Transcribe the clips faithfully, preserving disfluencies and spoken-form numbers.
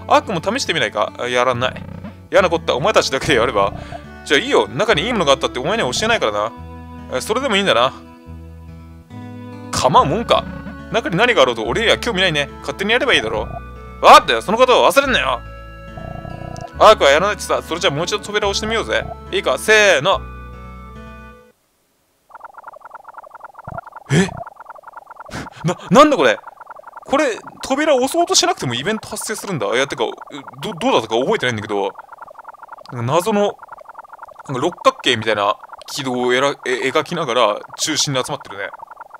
アークも試してみないか？やらない。嫌なこった。お前たちだけでやれば。じゃあいいよ。中にいいものがあったってお前には教えないからな。それでもいいんだな。構うもんか。中に何があろうと俺には興味ないね。勝手にやればいいだろう。わかったよ。そのことを忘れんなよ。アークはやらないってさ。それじゃあもう一度扉を押してみようぜ。いいか？せーの。えな、なんだこれ。これ、扉を押そうとしなくてもイベント発生するんだ。いや、てか、ど、どうだったか覚えてないんだけど、なんか謎の、なんか六角形みたいな軌道をえらえ描きながら中心に集まってるね。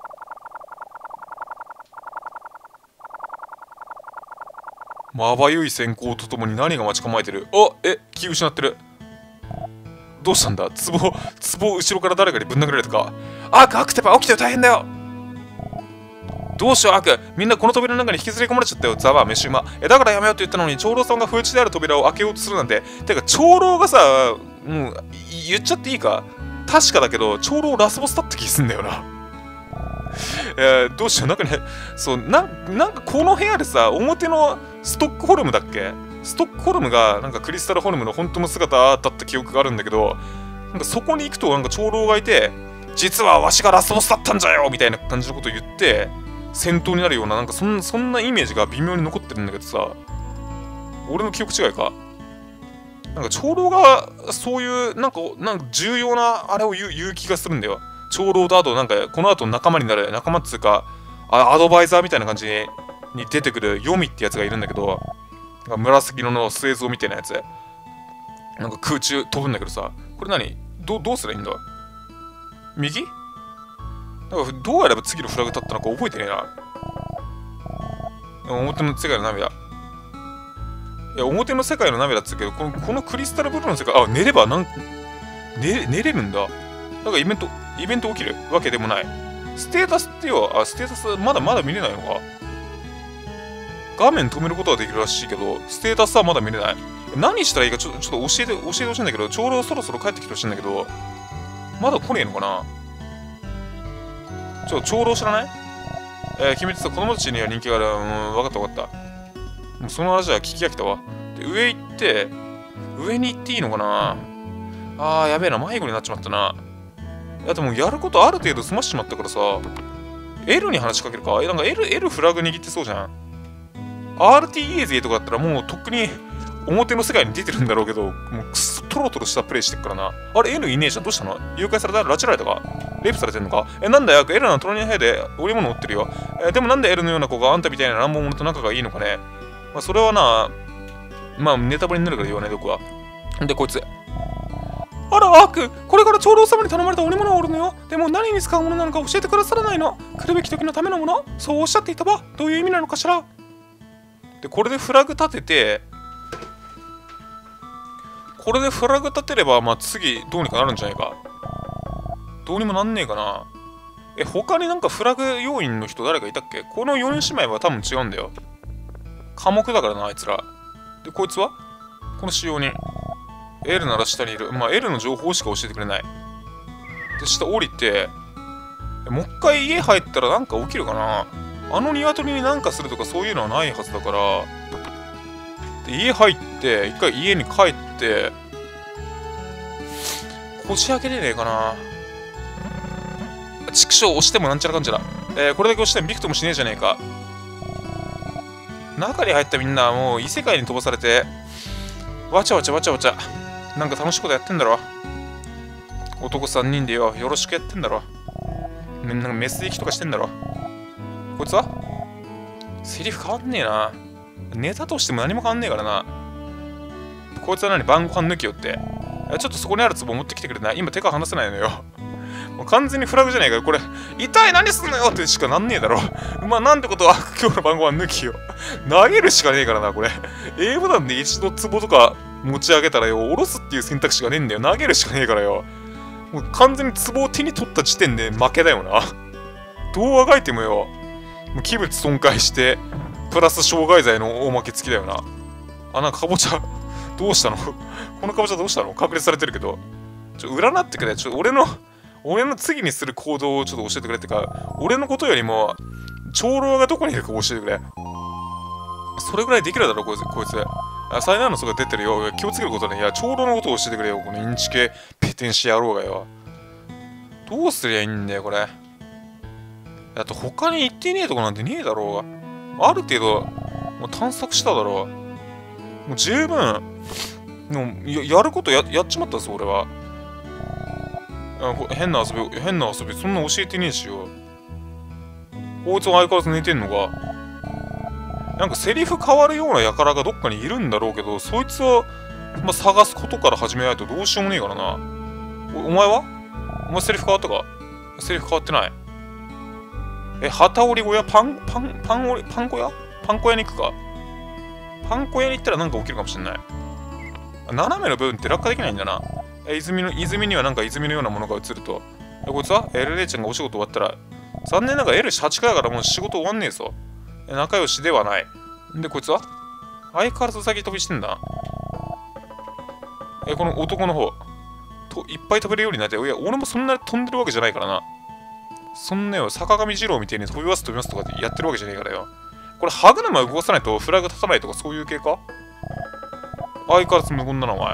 まばゆい閃光とともに何が待ち構えてる。あ、え、気失ってる。どうしたんだ？壺、壺後ろから誰かにぶん殴られたか。アーク、アクテパ起きてよ、大変だよ。どうしよう、アーク。みんなこの扉の中に引きずり込まれちゃったよ。ザバー、飯馬。え、だからやめようって言ったのに、長老さんが不打ちである扉を開けようとするなんて。てか、長老がさ、もう、言っちゃっていいか？確かだけど、長老ラスボスだった気すんだよな。えー、どうしよう、中に、そう、な、なんかこの部屋でさ、表のストックホルムだっけ？ストックホルムが、なんかクリスタルホルムの本当の姿だった記憶があるんだけど、なんかそこに行くと、なんか長老がいて、実はわしがラスボスだったんじゃよみたいな感じのことを言って、戦闘になるような、なんかそん、そんなイメージが微妙に残ってるんだけどさ、俺の記憶違いか。なんか長老がそういうなんかなんか重要なあれを言う、言う気がするんだよ。長老とあとなんかこの後仲間になる仲間っつうかあアドバイザーみたいな感じに出てくるヨミってやつがいるんだけど、なんか紫色の末像みたいなやつなんか空中飛ぶんだけどさ、これ何 ど, どうすればいいんだ？右？なんかどうやれば次のフラグ立ったのか覚えてねえな。表の世界の涙。いや、表の世界の涙っつうけど、このこのクリスタルブルーの世界、あ、寝ればなん、寝、寝れるんだ。なんかイベント、イベント起きるわけでもない。ステータスってよ、あ、ステータスまだまだ見れないのか。画面止めることはできるらしいけど、ステータスはまだ見れない。何したらいいかちょ、ちょっと教えて、教えてほしいんだけど、長老そろそろ帰ってきてほしいんだけど、まだ来ねえのかな。ちょ、長老知らない？えー、君ってさ、子供たちには人気がある。うん、わかったわかった。もうその話は聞き飽きたわ。で、上行って、上に行っていいのかな？あー、やべえな、迷子になっちまったな。いや、でもやることある程度済ましちまったからさ、L に話しかけるか？え、なんか L、L フラグ握ってそうじゃん。アールティーエー 勢とかだったらもうとっくに表の世界に出てるんだろうけど、もうくっそトロトロしたプレイしてっからな。あれ L いねえじゃん。どうしたの？誘拐された？拉致られたか？レイプされてんのか？え、なんだよ、L の隣の部屋で織物を売ってるよ。え、でもなんで L のような子があんたみたいな乱暴者と仲がいいのかね。まあ、それはな、まあ、ネタバレになるから言わないでおくわ。で、こいつ。あら、アーク、これから長老様に頼まれた織物を売るのよ。でも何に使うものなのか教えてくださらないの。来るべき時のためのもの？そうおっしゃっていたわ。どういう意味なのかしら。で、これでフラグ立てて、これでフラグ立てれば、まあ次どうにかなるんじゃないか。どうにもなんねえかな。え、他になんかフラグ要員の人誰かいたっけ？このよにん姉妹は多分違うんだよ。寡黙だからな、あいつら。で、こいつはこの使用人。L なら下にいる。まあ L の情報しか教えてくれない。で、下降りて、もう一回家入ったらなんか起きるかな。あの鶏になんかするとかそういうのはないはずだから。で、家入って、一回家に帰って、こじ開けれねえかな。畜生押してもなんちゃらかんちゃら。えー、これだけ押してもびくともしねえじゃねえか。中に入ったみんなはもう異世界に飛ばされて、わちゃわちゃわちゃわちゃ。なんか楽しいことやってんだろ。男さんにんでよ、よろしくやってんだろ。みんなメス行きとかしてんだろ。こいつはセリフ変わんねえな。ネタとしても何も変わんねえからな。こいつは何？晩ご飯抜きよって。ちょっとそこにある壺持ってきてくれない？今手が離せないのよ。もう完全にフラグじゃないから、これ、痛い何すんのよってしかなんねえだろ。まあなんてことは、今日の晩ご飯抜きよ。投げるしかねえからな、これ。A ボタンで一度壺とか持ち上げたらよ、下ろすっていう選択肢がねえんだよ。投げるしかねえからよ。もう完全に壺を手に取った時点で負けだよな。どうあがいてもよ、もう器物損壊して、プラス傷害罪の大負け付きだよな。あ、なんかかぼちゃ、どうしたの？このかぼちゃどうしたの？隠れされてるけど。ちょ、占ってくれ。ちょ、俺の、俺の次にする行動をちょっと教えてくれってか、俺のことよりも、長老がどこにいるか教えてくれ。 それぐらいできるだろ、こいつ。こいつ災難の素が出てるよ。気をつけることね。いや、長老のことを教えてくれよ。このインチ系ペテンシ野郎がよ。どうすりゃいいんだよ、これ。あと、他に行ってねえとこなんてねえだろうが。ある程度、もう探索しただろう。もう十分、でもや、やること や, やっちまったぞ、俺は。あ変な遊び、変な遊び、そんな教えてねえしよ。こいつは相変わらず寝てんのか。なんかセリフ変わるような輩がどっかにいるんだろうけど、そいつを、まあ、探すことから始めないとどうしようもねえからな。お, お前はお前セリフ変わったか？セリフ変わってない。え、旗織り小屋パン、パン、パン織り、パン小屋パン小屋に行くか？パン小屋に行ったらなんか起きるかもしれない。斜めの部分って落下できないんだな。え、泉の、泉にはなんか泉のようなものが映ると。え、こいつは ?エルレイ ちゃんがお仕事終わったら、残念ながら エルはち 回だからもう仕事終わんねえぞ。え、仲良しではない。んで、こいつは相変わらずうさぎ飛びしてんだ。え、この男の方、といっぱい飛べるようになって、いや、俺もそんなに飛んでるわけじゃないからな。そんなよ、坂上二郎みたいに飛びます飛びますとかってやってるわけじゃねえからよ。これ、歯車動かさないとフラグ立たないとかそういう系か？相変わらず無言だな、お前。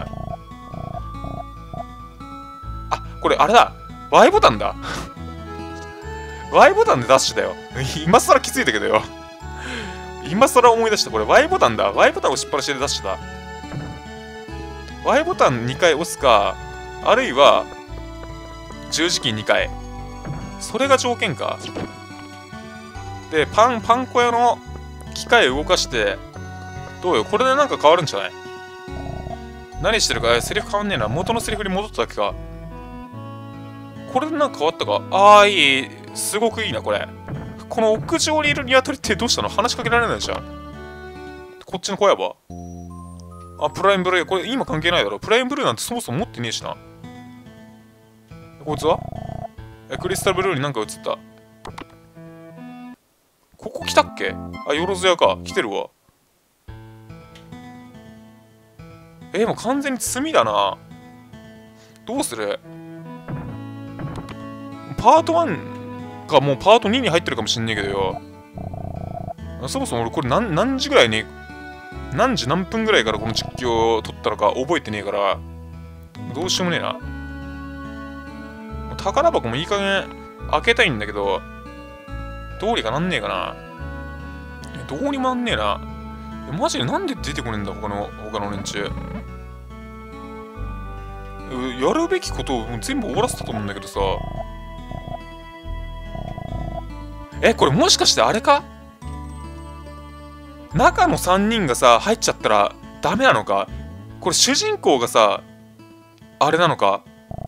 あ、これ、あれだ。Y ボタンだ。Y ボタンでダッシュだよ。今更気づいたけどよ。今更思い出した。これ Y ボタンだ。Y ボタン押しっぱなしでダッシュだ。Y ボタンにかい押すか、あるいは、十字キーにかい。それが条件か。で、パン、パン粉屋の機械を動かして、どうよ、これでなんか変わるんじゃない？何してるか、セリフ変わんねえな。元のセリフに戻っただけか。これでなんか変わったか？ああ、いい。すごくいいな、これ。この屋上にいるニワトリってどうしたの？話しかけられないじゃん。こっちの小屋は。あ、プライムブルー。これ今関係ないだろ。プライムブルーなんてそもそも持ってねえしな。こいつはえ、クリスタルブルーになんか映った。ここ来たっけ？あ、よろずやか。来てるわ。え、もう完全に罪だな。どうする？パートワンかもうパートツーに入ってるかもしんねえけどよ。そもそも俺これ何、何時ぐらいに、何時何分ぐらいからこの実況を撮ったのか覚えてねえから、どうしようもねえな。宝箱もいい加減開けたいんだけど、どうにかなんねえかな。どうにもなんねえな。マジでなんで出てこねえんだ、他の、他の連中。やるべきことを全部終わらせたと思うんだけどさ。え、これもしかしてあれか？中のさんにんがさ、入っちゃったらダメなのか？これ主人公がさ、あれなのか？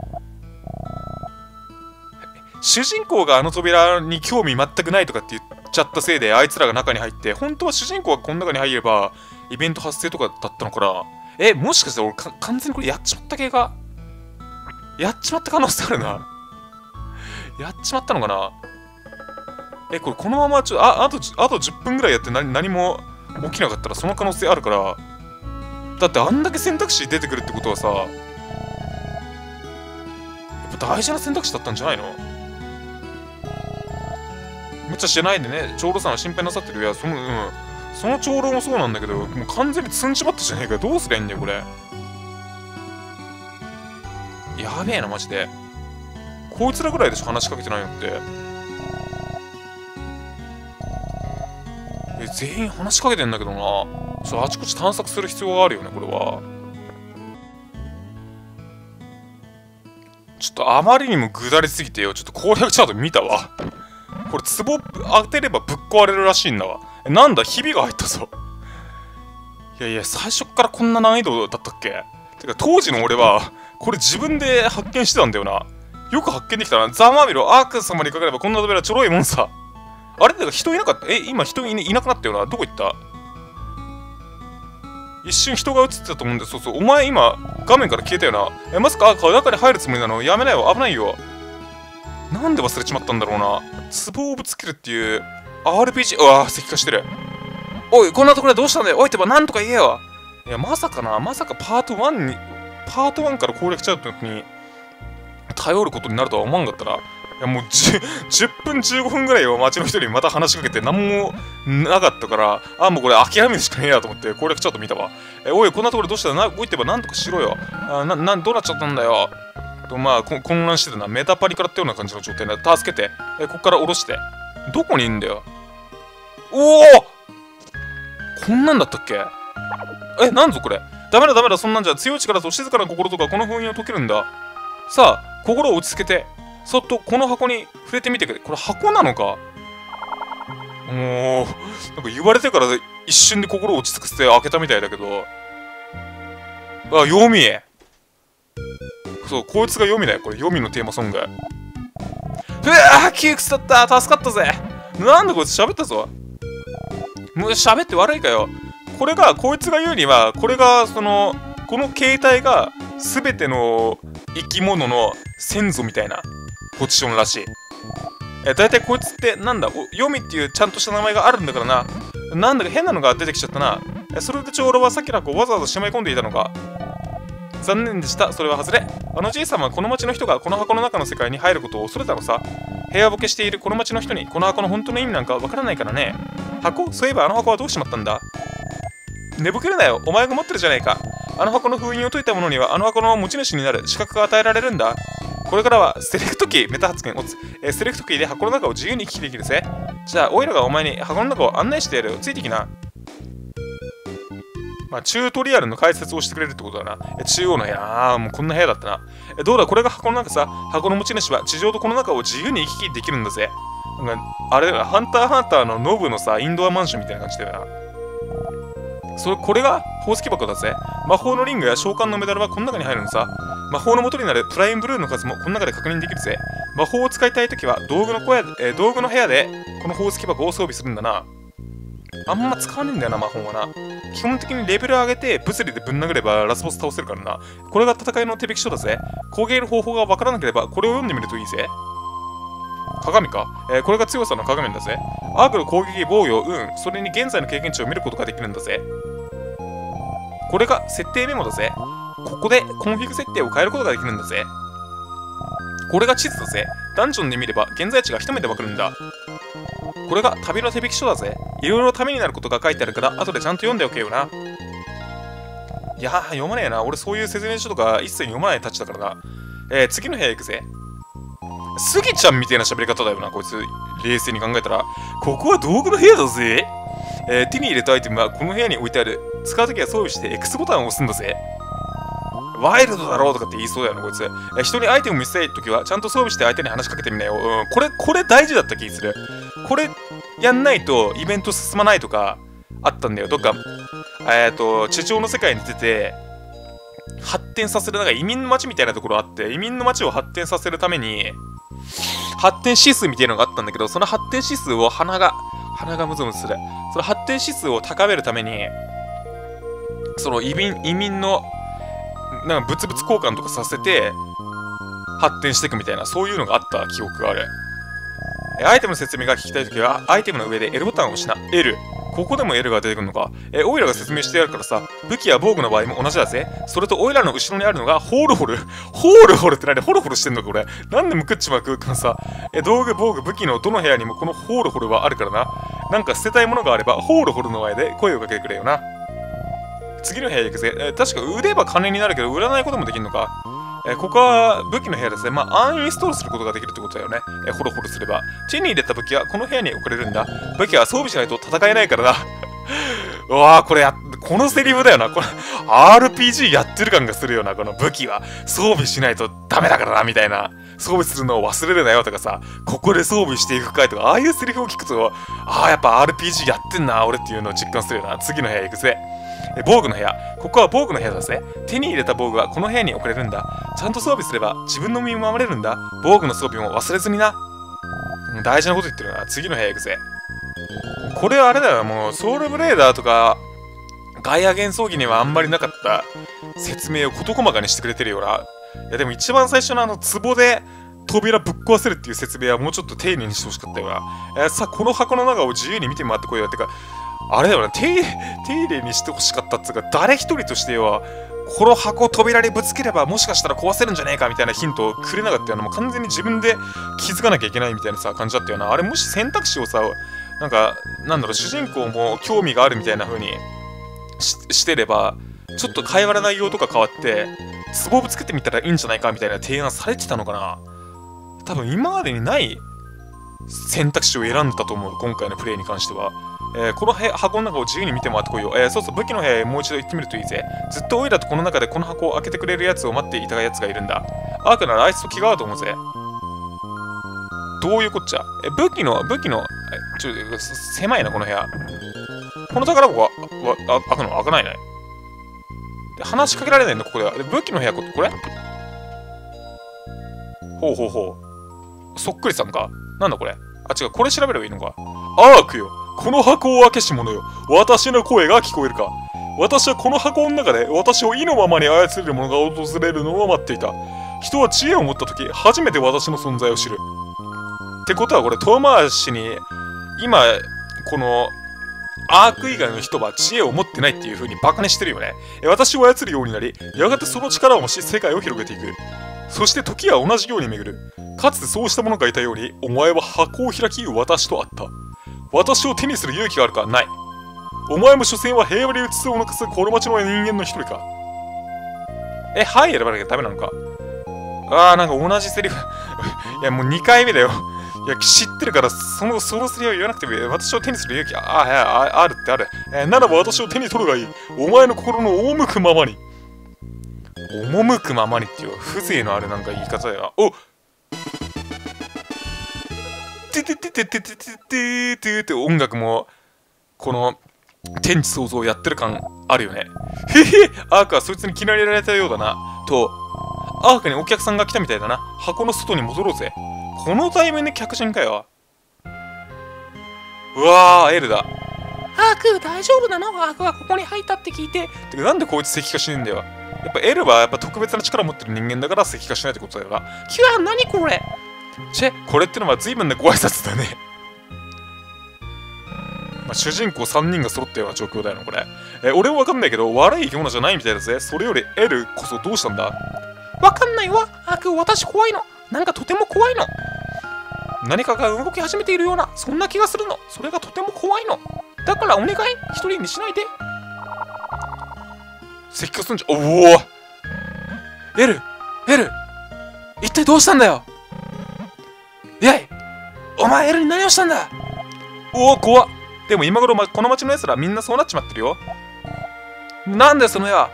主人公があの扉に興味全くないとかって言っちゃったせいであいつらが中に入って、本当は主人公がこの中に入ればイベント発生とかだったのかな？え、もしかして俺か完全にこれやっちまった系か？やっちまった可能性あるな。やっちまったのかな？え、これこのままちょ、あ、あと、あとじゅっぷんぐらいやって何、何も起きなかったらその可能性あるから。だってあんだけ選択肢出てくるってことはさ、やっぱ大事な選択肢だったんじゃないの？無茶しないでね、長老さんは心配なさってる。いや、その、うん。その長老もそうなんだけど、もう完全に積んじまったじゃねえかよ。どうすりゃいいんだよ、これ。やべえな、マジで。こいつらぐらいでしょ、話しかけてないのって。え、全員話しかけてんだけどな。ちょ、あちこち探索する必要があるよね、これは。ちょっとあまりにもぐだりすぎてよ。ちょっと攻略チャート見たわ。これ、壺当てればぶっ壊れるらしいんだわ。え、なんだ、ひびが入ったぞ。いやいや、最初っからこんな難易度だったっけ？てか、当時の俺は、これ自分で発見してたんだよな。よく発見できたな。ざまみろ、アーク様にかかればこんな扉ちょろいもんさ。あれだから人いなかった？え、今人 い, いなくなったよな。どこ行った？一瞬人が映ってたと思うんだよ。そうそう。お前今、画面から消えたよな。え、まさか中に入るつもりなの？やめなよ。危ないよ。なんで忘れちまったんだろうな。壺をぶつけるっていう アールピージー。うわぁ、石化してる。おい、こんなところでどうしたんだよ。おいってば、なんとか言えよ。いや、まさかな。まさかパートワンに、パートワンから攻略しちゃうってに頼ることになるとは思わんかったら。 やもう 10, じゅっぷんじゅうごふんぐらいを街の人にまた話しかけて何もなかったから、あ、もうこれ諦めるしかねえやと思って攻略チャート見たわ。え、おい、こんなところどうしたな、動いてばなんとかしろよ。あ、な、な、どうなっちゃったんだよ。と、まあ、混乱してたな。メタパニからってような感じの状態だ。助けて。え、こっから下ろして。どこにいんだよ。おおこんなんだったっけ。え、なんぞこれ。ダメだダメだ、そんなんじゃ強い力と静かな心とかこの封印を解けるんだ。さあ、心を落ち着けて、そっとこの箱に触れてみてくれ。これ箱なのか。もう、なんか言われてから一瞬で心を落ち着かせて開けたみたいだけど。あ、ヨミ。そう、こいつがヨミだよ。これ、ヨミのテーマソング。うわぁ、窮屈だった。助かったぜ。なんだこいつ喋ったぞ。もう喋って悪いかよ。これが、こいつが言うには、これが、その、この形態が、すべての生き物の先祖みたいなポジションらしい。え、だいたいこいつって、なんだ、ヨミっていうちゃんとした名前があるんだからな。なんだか変なのが出てきちゃったな。え、それでちょ俺はさっきらこうわざわざしまい込んでいたのか。残念でした。それは外れ。あのじいさまはこの町の人がこの箱の中の世界に入ることを恐れたのさ。部屋ボケしているこの町の人にこの箱の本当の意味なんかわからないからね。箱？そういえばあの箱はどうしまったんだ？寝ぼけるなよ。お前が持ってるじゃないか。あの箱の封印を解いた者にはあの箱の持ち主になる資格が与えられるんだ。これからはセレクトキー、メタ発言をつ、えー、セレクトキーで箱の中を自由に行き来できるぜ。じゃあ、オイラがお前に箱の中を案内してやるよ。ついてきな。まあ、チュートリアルの解説をしてくれるってことだな。え中央の部屋。ああ、もうこんな部屋だったな。えどうだ、これが箱の中さ。箱の持ち主は地上とこの中を自由に行き来できるんだぜ。なんかあれだな、ハンターハンターのノブのさ、インドアマンションみたいな感じだよな。それ、これが宝石箱だぜ。魔法のリングや召喚のメダルはこの中に入るのさ。魔法の元になるプライムブルーの数もこの中で確認できるぜ。魔法を使いたいときは道具の小屋で、えー、道具の部屋でこの宝石箱を装備するんだな。あんま使わねえんだよな、魔法はな。基本的にレベル上げて物理でぶん殴ればラスボス倒せるからな。これが戦いの手引き書だぜ。攻撃の方法がわからなければこれを読んでみるといいぜ。鏡か、えー、これが強さの鏡だぜ。アークの攻撃、防御、運、それに現在の経験値を見ることができるんだぜ。これが設定メモだぜ。ここでコンフィグ設定を変えることができるんだぜ。これが地図だぜ。ダンジョンで見れば現在地が一目でわかるんだ。これが旅の手引き書だぜ。いろいろためになることが書いてあるから後でちゃんと読んでおけよな。いやー、読まねえな。俺そういう説明書とか一切読まないたちだからな。えー、次の部屋行くぜ。スギちゃんみたいな喋り方だよな、こいつ。冷静に考えたら。ここは道具の部屋だぜ。えー、手に入れたアイテムはこの部屋に置いてある。使うときは装備して X ボタンを押すんだぜ。ワイルドだろうとかって言いそうだよな、こいつ。えー、人にアイテムを見せたいときはちゃんと装備して相手に話しかけてみなよ。うん、これ、これ大事だった気する。これやんないとイベント進まないとかあったんだよ。どっか、えっと、地上の世界に出て、発展させる、なんか移民の街みたいなところあって、移民の街を発展させるために、発展指数みたいなのがあったんだけど、その発展指数を鼻が、鼻がムズムズする。その発展指数を高めるために、その移民、移民の、なんか物々交換とかさせて、発展していくみたいな、そういうのがあった記憶がある。アイテムの説明が聞きたいときは、アイテムの上で L ボタンを押しな。L。ここでも L が出てくるのか。え、オイラが説明してやるからさ、武器や防具の場合も同じだぜ。それとオイラの後ろにあるのがホールホル。ホールホルって何？ホロホロしてんのこれ。なんでむくっちまう空間さ。え、道具、防具、武器のどの部屋にもこのホールホルはあるからな。なんか捨てたいものがあれば、ホールホルの前で声をかけてくれよな。次の部屋行くぜ。え、確か売れば金になるけど、売らないこともできるのか。えー、ここは武器の部屋ですね。まあ、アンインストールすることができるってことだよね。えー、ホロホロすれば。手に入れた武器はこの部屋に置かれるんだ。武器は装備しないと戦えないからな。うわぁ、これや、このセリフだよな。これ、アールピージー やってる感がするよな。この武器は装備しないとダメだからな、みたいな。装備するのを忘れるなよとかさ、ここで装備していくかいとか、ああいうセリフを聞くと、ああ、やっぱ アールピージー やってんな、俺っていうのを実感するよな。次の部屋行くぜ。え、防具の部屋。ここは防具の部屋だぜ。手に入れた防具はこの部屋に置かれるんだ。ちゃんと装備すれば自分の身を守れるんだ。防具の装備も忘れずにな。大事なこと言ってるな。次の部屋行くぜ。これはあれだよ。もう、ソウルブレーダーとか、ガイア幻想技にはあんまりなかった説明を事細かにしてくれてるよな。いや、でも一番最初のあの、壺で扉ぶっ壊せるっていう説明はもうちょっと丁寧にしてほしかったよな。えー、さあ、この箱の中を自由に見て回ってこいよ。ってか、 あれだよね、丁丁寧にしてほしかったっつうか、誰一人としては、この箱を扉にぶつければもしかしたら壊せるんじゃねえかみたいなヒントをくれなかったよな。もう完全に自分で気づかなきゃいけないみたいなさ、感じだったよな。あれもし選択肢をさ、なんか、なんだろう、主人公も興味があるみたいな風に し, してれば、ちょっと会話の内容とか変わって、壺をぶつけてみたらいいんじゃないかみたいな提案されてたのかな。多分今までにない選択肢を選んだと思う、今回のプレイに関しては。えー、この箱の中を自由に見て回ってこいよ。えー、そうそう、武器の部屋へもう一度行ってみるといいぜ。ずっとオイラとこの中でこの箱を開けてくれるやつを待っていたやつがいるんだ。アークならあいつと気が合うと思うぜ。どういうこっちゃ。え、武器の、武器の、え、ちょ、狭いな、この部屋。この宝箱は、わ、開くの開かないね。で、話しかけられないの、ここでは。で、武器の部屋、これほうほうほう。そっくりさんか。なんだこれ。あ、違う、これ調べればいいのか。アークよ。この箱を開けし者よ。私の声が聞こえるか。私はこの箱の中で私を意のままに操れる者が訪れるのを待っていた。人は知恵を持った時、初めて私の存在を知る。ってことはこれ、遠回しに、今、この、アーク以外の人は知恵を持ってないっていう風にバカにしてるよね。私を操るようになり、やがてその力を増し世界を広げていく。そして時は同じように巡る。かつてそうした者がいたように、お前は箱を開き、私と会った。私を手にする勇気があるかない。お前も所詮は平和にうつつを抜かすこの町の人間の一人か。え、はい選ばなきゃダメなのか。あー、なんか同じセリフ。いや、もうにかいめだよ。いや、知ってるから、その、そのセリフを言わなくてもいい。私を手にする勇気、ああ、いや、あ、あるってある。えー、ならば私を手に取るがいい。お前の心の赴くままに。赴くままにっていう風情のあるなんか言い方だよな。おてててててててててて音楽も、この、天地創造やってる感あるよね。へへ、アークはそいつに気に入られたようだな。と、アークにお客さんが来たみたいだな。箱の外に戻ろうぜ。このタイミングで客人かよ。うわー、エルだ。アーク、大丈夫なの？アークはここに入ったって聞いて。てか、なんでこいつ石化しねえんだよ。やっぱエルはやっぱ特別な力を持ってる人間だから石化しないってことだよな。キュア、何これ？チェ、これってのは随分なご挨拶だね。まあ、主人公さんにんが揃ったような状況だよな、これ。え、俺はわかんないけど、悪い生き物じゃないみたいだぜ。それよりエルこそどうしたんだ？わかんないわ。アーク、私怖いの。なんかとても怖いの。何かが動き始めているような、そんな気がするの。それがとても怖いの。だからお願い、一人にしないで。石化すんじゃ、おおエルエル一体どうしたんだよ。やいお前エルに何をしたんだ。おお怖っ。でも今頃、ま、この町の奴らみんなそうなっちまってるよ。なんだよその矢。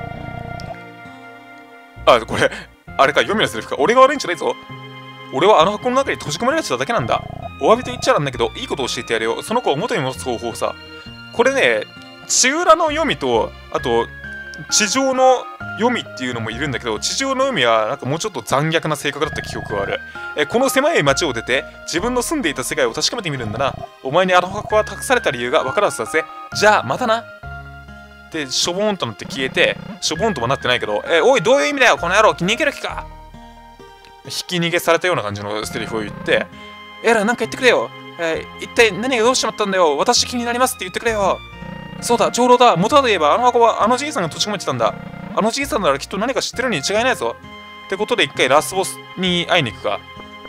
あ、これあれか、読みのセリフか。俺が悪いんじゃないぞ。俺はあの箱の中に閉じ込められてただけなんだ。お詫びと言っちゃなんだけど、いいことを教えてやるよ。その子を元に戻す方法さ。これね、地裏の読みと、あと、地上の読みっていうのもいるんだけど、地上の読みはなんかもうちょっと残虐な性格だった記憶がある。え、この狭い町を出て、自分の住んでいた世界を確かめてみるんだな。お前にあの箱は託された理由が分からずだぜ。じゃあ、またな。で、しょぼーんとなって消えて、しょぼーんともなってないけど、え、おい、どういう意味だよ、この野郎、逃げる気か。引き逃げされたような感じのセリフを言って、えら、なんか言ってくれよ。えー、一体何がどうしちまったんだよ。私気になりますって言ってくれよ。そうだ、長老だ。元はといえば、あの箱はあのじいさんが閉じ込めてたんだ。あのじいさんならきっと何か知ってるに違いないぞ。ってことで一回ラスボスに会いに行くか。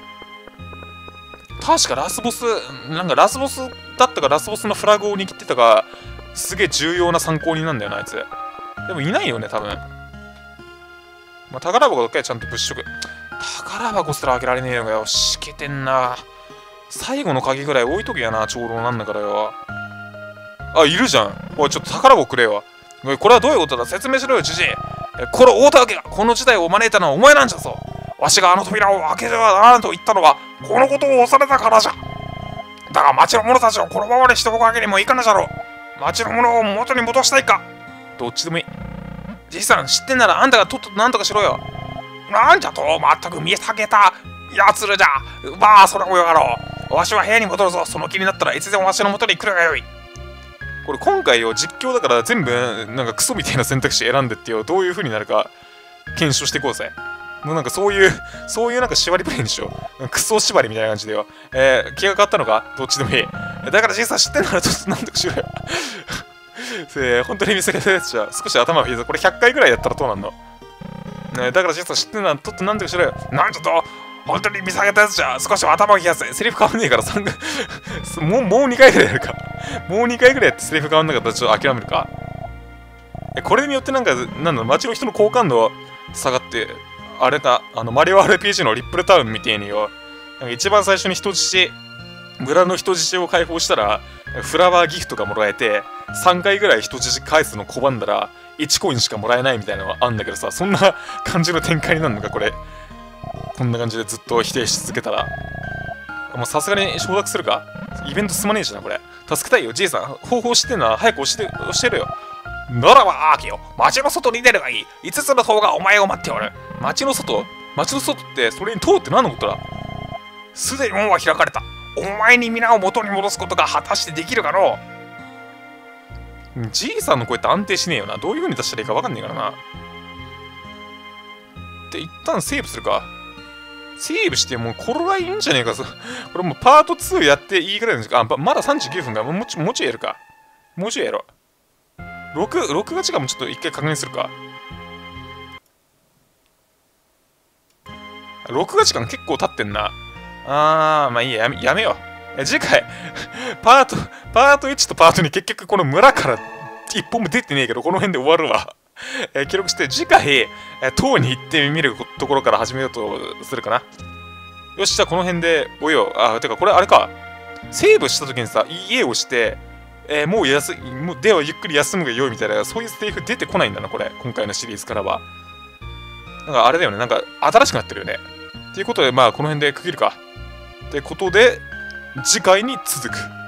確かラスボス、なんかラスボスだったかラスボスのフラグを握ってたか、すげえ重要な参考人なんだよな、あいつ。でもいないよね、多分。まあ、宝箱だけはちゃんと物色。宝箱すら開けられねえのかよ。しけてんな。最後の鍵ぐらい置いとけやな、長老なんだからよ。あ、いるじゃん。おい、ちょっと宝箱くれよ。これはどういうことだ？説明しろよ、じじい。これ、大田家がこの事態を招いたのはお前なんじゃぞ。わしがあの扉を開けてはならんと言ったのは、このことを恐れたからじゃ。だが、町の者たちをこのままにしておくわけにもいかぬじゃろう。町の者を元に戻したいか。どっちでもいい。じいさん、知ってんならあんたがとっととなんとかしろよ。なんじゃと、まったく見えたげたやつるじゃ。まあ、それもよかろう。わしは部屋に戻るぞ。その気になったらいつでもわしの元に来るがよい。これ今回よ、実況だから全部なんかクソみたいな選択肢選んでってよ、どういう風になるか検証していこうぜ。 もうなんかそういう、そういうなんか縛りプレイにしよう。クソ縛りみたいな感じでよ。えー、気が変わったのかどっちでもいい。だからじいさん知ってんならちょっとなんとかしろよ。えー、本当に見せかけたやつじゃ、少し頭が冷えた。これひゃっかいぐらいやったらどうなんの、ね、だからじいさん知ってんならちょっとなんとかしろよ。なんちょっと、本当に見下げたやつじゃ、少し頭を冷やせ。セリフ変わんねえからさんかいもう、もうにかいぐらいやるか。もうにかいぐらいやってセリフ変わんなかったらちょっと諦めるか。え、これによってなんか、なんだ、街の人の好感度下がって、あれだ、あの、マリオ アールピージー のリップルタウンみたいによ、なんか一番最初に人質、村の人質を解放したら、フラワーギフトがもらえて、さんかいぐらい人質返すの拒んだら、いちコインしかもらえないみたいなのがあんだけどさ、そんな感じの展開になるのか、これ。こんな感じでずっと否定し続けたら。もうさすがに承諾するか？イベント進まねえじゃん、これ。助けたいよ、じいさん。方法知ってんなら早く教えて、教えろよ。ならば、アーキよ。街の外に出ればいい。いつつの塔がお前を待っておる。街の外？街の外ってそれに塔って何のことだ？すでに門は開かれた。お前に皆を元に戻すことが果たしてできるかのう？じいさんの声って安定しねえよな。どういう風に出したらいいか分かんねえからな。で、一旦セーブするか。セーブしてもうこれはいいんじゃねえか。これもうパートツーやっていいぐらいの時間。あ、まださんじゅうきゅうふんだ。もうちょもうちょいやるか。もうちょいやろう。ろく、録画時間もちょっと一回確認するか。録画時間結構経ってんな。あー、まあいいや、やめ、やめよう。次回、パート、パートいちとパートに結局この村から一本も出てねえけど、この辺で終わるわ。えー、記録して、次回、えー、塔に行ってみるところから始めようとするかな。よし、じゃあこの辺で、およ。あ、てかこれあれか。セーブした時にさ、家をして、えー、もう休、もうではゆっくり休むが良いみたいな、そういうセリフ出てこないんだな、これ。今回のシリーズからは。なんかあれだよね、なんか新しくなってるよね。ということで、まあこの辺で区切るか。ってことで、次回に続く。